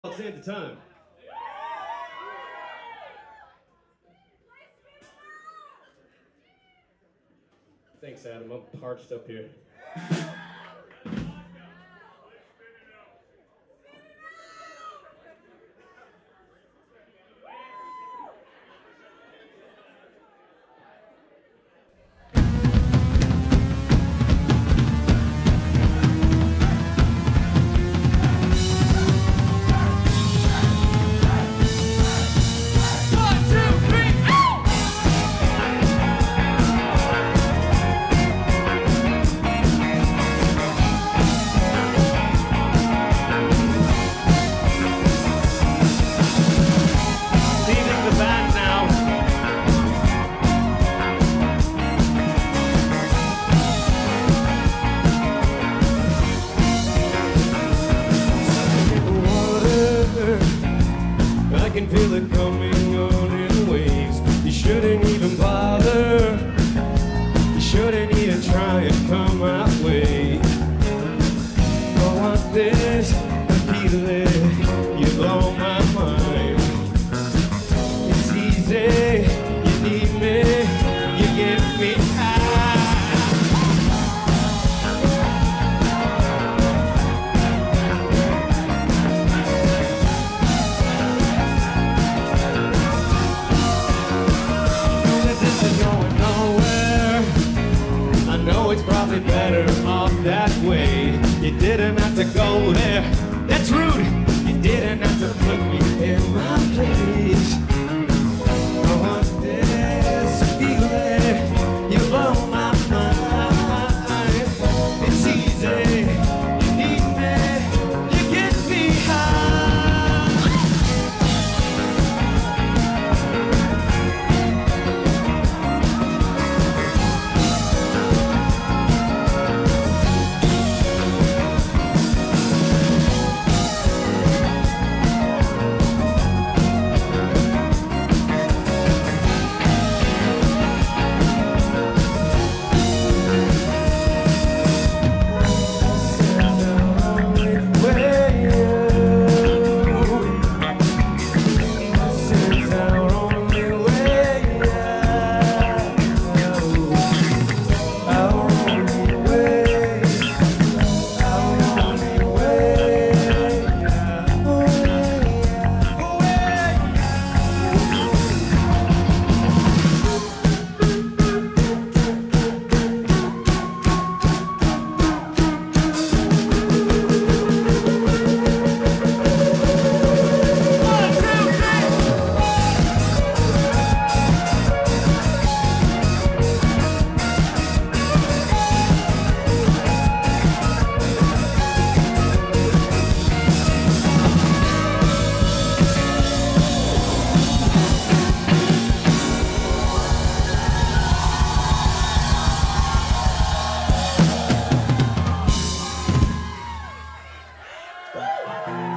I'll say at the time. Thanks, Adam. I'm parched up here. I can feel it coming on in waves. You shouldn't even bother. You shouldn't even try and come my way. I want this feeling. You blow my mind. It's easy. You need me. You give me high. It's probably better off that way. You didn't have to go there. That's rude. You didn't have to put me in my place. I want this feeling. You blow my mind. It's easy. You need me. You get me high. Bye.